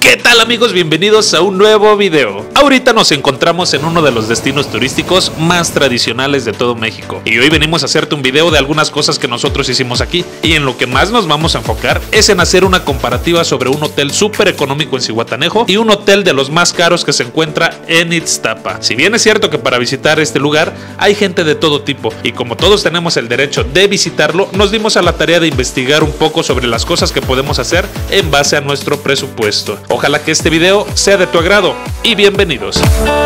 ¿Qué tal amigos? Bienvenidos a un nuevo video. Ahorita nos encontramos en uno de los destinos turísticos más tradicionales de todo México. Y hoy venimos a hacerte un video de algunas cosas que nosotros hicimos aquí. Y en lo que más nos vamos a enfocar es en hacer una comparativa sobre un hotel súper económico en Zihuatanejo y un hotel de los más caros que se encuentra en Ixtapa. Si bien es cierto que para visitar este lugar hay gente de todo tipo, y como todos tenemos el derecho de visitarlo, nos dimos a la tarea de investigar un poco sobre las cosas que podemos hacer en base a nuestro presupuesto. Ojalá que este video sea de tu agrado y bienvenidos.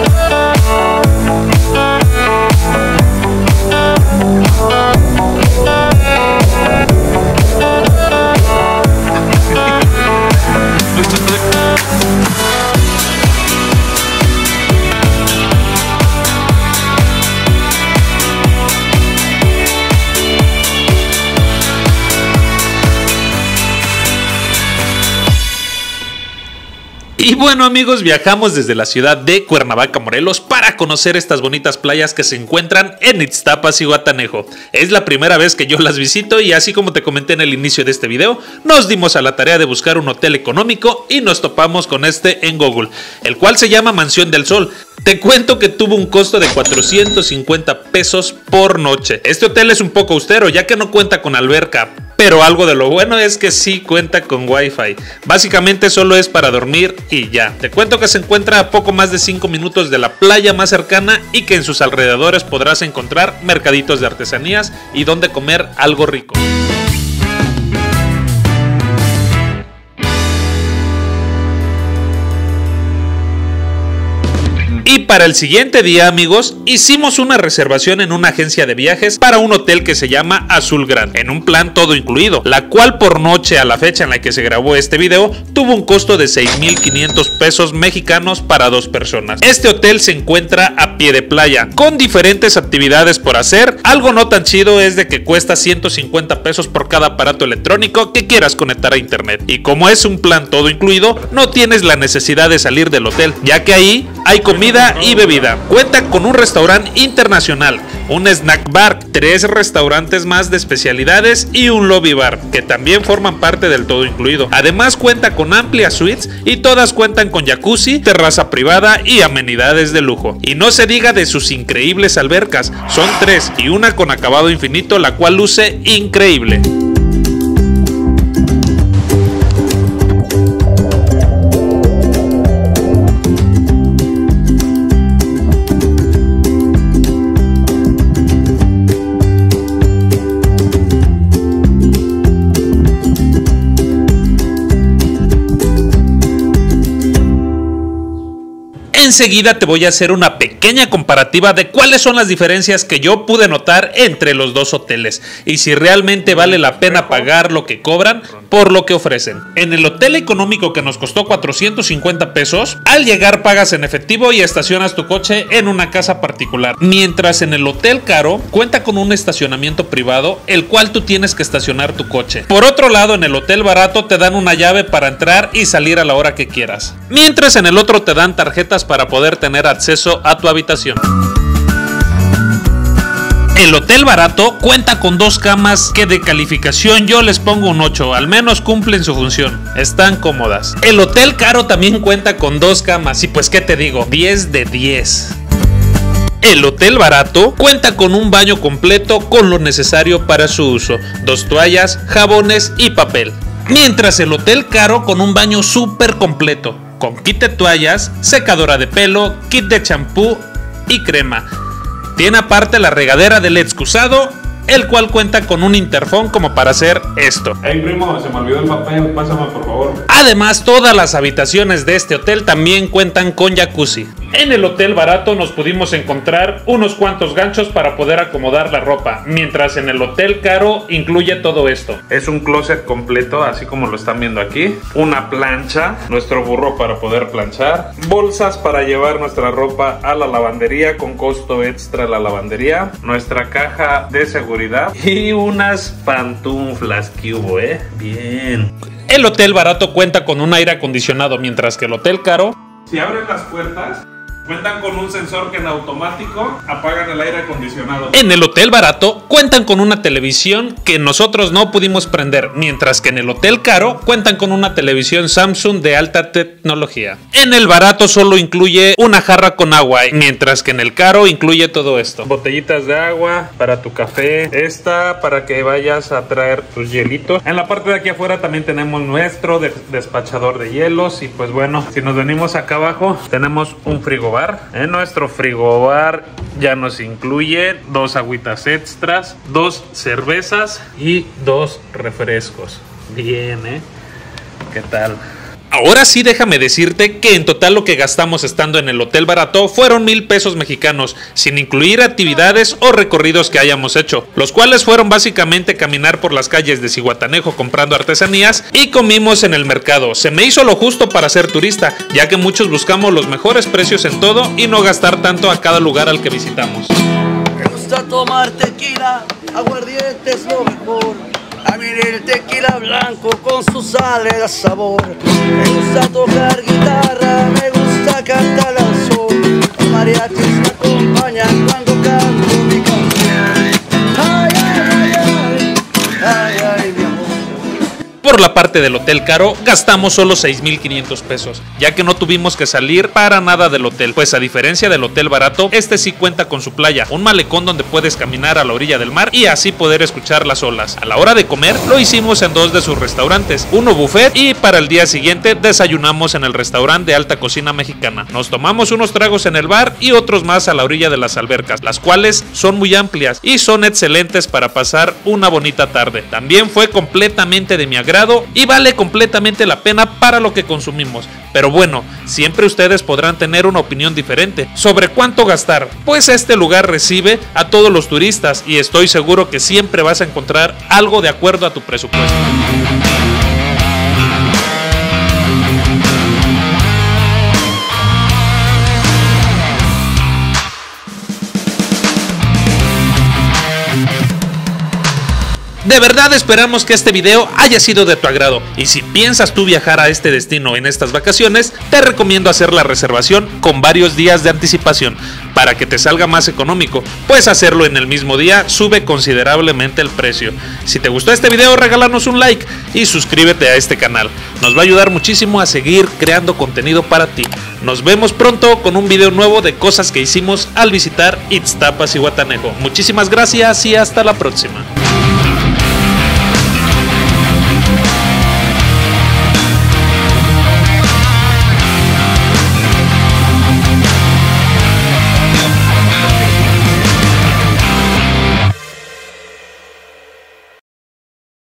Y bueno amigos, viajamos desde la ciudad de Cuernavaca, Morelos, para conocer estas bonitas playas que se encuentran en Ixtapa, Zihuatanejo. Es la primera vez que yo las visito y así como te comenté en el inicio de este video, nos dimos a la tarea de buscar un hotel económico y nos topamos con este en Google, el cual se llama Mansión del Sol. Te cuento que tuvo un costo de 450 pesos por noche. Este hotel es un poco austero ya que no cuenta con alberca, pero algo de lo bueno es que sí cuenta con wifi. Básicamente solo es para dormir y ya. Te cuento que se encuentra a poco más de 5 minutos de la playa más cercana y que en sus alrededores podrás encontrar mercaditos de artesanías y donde comer algo rico. Y para el siguiente día, amigos, hicimos una reservación en una agencia de viajes para un hotel que se llama Azul Gran, en un plan todo incluido, la cual por noche a la fecha en la que se grabó este video, tuvo un costo de 6,500 pesos mexicanos para 2 personas. Este hotel se encuentra a pie de playa, con diferentes actividades por hacer. Algo no tan chido es de que cuesta 150 pesos por cada aparato electrónico que quieras conectar a internet. Y como es un plan todo incluido, no tienes la necesidad de salir del hotel, ya que ahí hay comida y bebida. Cuenta con un restaurante internacional, un snack bar, 3 restaurantes más de especialidades y un lobby bar, que también forman parte del todo incluido. Además cuenta con amplias suites y todas cuentan con jacuzzi, terraza privada y amenidades de lujo. Y no se diga de sus increíbles albercas, son 3 y una con acabado infinito, la cual luce increíble. Enseguida te voy a hacer una pequeña comparativa de cuáles son las diferencias que yo pude notar entre los dos hoteles y si realmente vale la pena pagar lo que cobran por lo que ofrecen. En el hotel económico, que nos costó 450 pesos, al llegar pagas en efectivo y estacionas tu coche en una casa particular, mientras en el hotel caro cuenta con un estacionamiento privado, el cual tú tienes que estacionar tu coche. Por otro lado, en el hotel barato te dan una llave para entrar y salir a la hora que quieras, mientras en el otro te dan tarjetas para poder tener acceso a tu habitación. El hotel barato cuenta con 2 camas que de calificación yo les pongo un 8, al menos cumplen su función, están cómodas. El hotel caro también cuenta con 2 camas y pues qué te digo, 10 de 10. El hotel barato cuenta con un baño completo con lo necesario para su uso, 2 toallas, jabones y papel. Mientras el hotel caro con un baño súper completo, con kit de toallas, secadora de pelo, kit de champú y crema. Tiene aparte la regadera del excusado, el cual cuenta con un interfón como para hacer esto. Hey primo, se me olvidó el papel, pásame por favor. Además, todas las habitaciones de este hotel también cuentan con jacuzzi. En el hotel barato nos pudimos encontrar unos cuantos ganchos para poder acomodar la ropa, mientras en el hotel caro incluye todo esto. Es un closet completo, así como lo están viendo aquí. Una plancha, nuestro burro para poder planchar. Bolsas para llevar nuestra ropa a la lavandería con costo extra la lavandería. Nuestra caja de seguridad y unas pantuflas que hubo, bien. El hotel barato cuenta con un aire acondicionado, mientras que el hotel caro, si abres las puertas, Cuentan con un sensor que en automático apagan el aire acondicionado. En el hotel barato cuentan con una televisión que nosotros no pudimos prender, mientras que en el hotel caro cuentan con una televisión Samsung de alta tecnología. En el barato solo incluye una jarra con agua, mientras que en el caro incluye todo esto. Botellitas de agua para tu café, esta para que vayas a traer tus hielitos. En la parte de aquí afuera también tenemos nuestro despachador de hielos. Y pues bueno, si nos venimos acá abajo tenemos un frigobar. En nuestro frigobar ya nos incluye 2 agüitas extras, 2 cervezas y 2 refrescos. Bien, ¿qué tal? Ahora sí, déjame decirte que en total lo que gastamos estando en el hotel barato fueron 1,000 pesos mexicanos, sin incluir actividades o recorridos que hayamos hecho, los cuales fueron básicamente caminar por las calles de Zihuatanejo comprando artesanías y comimos en el mercado. Se me hizo lo justo para ser turista, ya que muchos buscamos los mejores precios en todo y no gastar tanto a cada lugar al que visitamos. Me gusta tomar tequila, aguardiente es lo mejor. A mí el tequila blanco con su sal le da sabor. Me gusta tocar guitarra, me gusta cantar al sol. Los mariachis me acompañan cuando canto mi canción. Ay, ay, ay, ay, ay, ay, mi amor. Por la parte del hotel caro, gastamos solo 6,500 pesos, ya que no tuvimos que salir para nada del hotel, pues a diferencia del hotel barato, este sí cuenta con su playa, un malecón donde puedes caminar a la orilla del mar y así poder escuchar las olas. A la hora de comer, lo hicimos en 2 de sus restaurantes, uno buffet y para el día siguiente desayunamos en el restaurante de alta cocina mexicana. Nos tomamos unos tragos en el bar y otros más a la orilla de las albercas, las cuales son muy amplias y son excelentes para pasar una bonita tarde. También fue completamente de mi agrado y vale completamente la pena para lo que consumimos. Pero bueno, siempre ustedes podrán tener una opinión diferente sobre cuánto gastar, pues este lugar recibe a todos los turistas y estoy seguro que siempre vas a encontrar algo de acuerdo a tu presupuesto. De verdad esperamos que este video haya sido de tu agrado y si piensas tú viajar a este destino en estas vacaciones, te recomiendo hacer la reservación con varios días de anticipación para que te salga más económico, pues hacerlo en el mismo día sube considerablemente el precio. Si te gustó este video, regálanos un like y suscríbete a este canal, nos va a ayudar muchísimo a seguir creando contenido para ti. Nos vemos pronto con un video nuevo de cosas que hicimos al visitar Ixtapas y Zihuatanejo. Muchísimas gracias y hasta la próxima.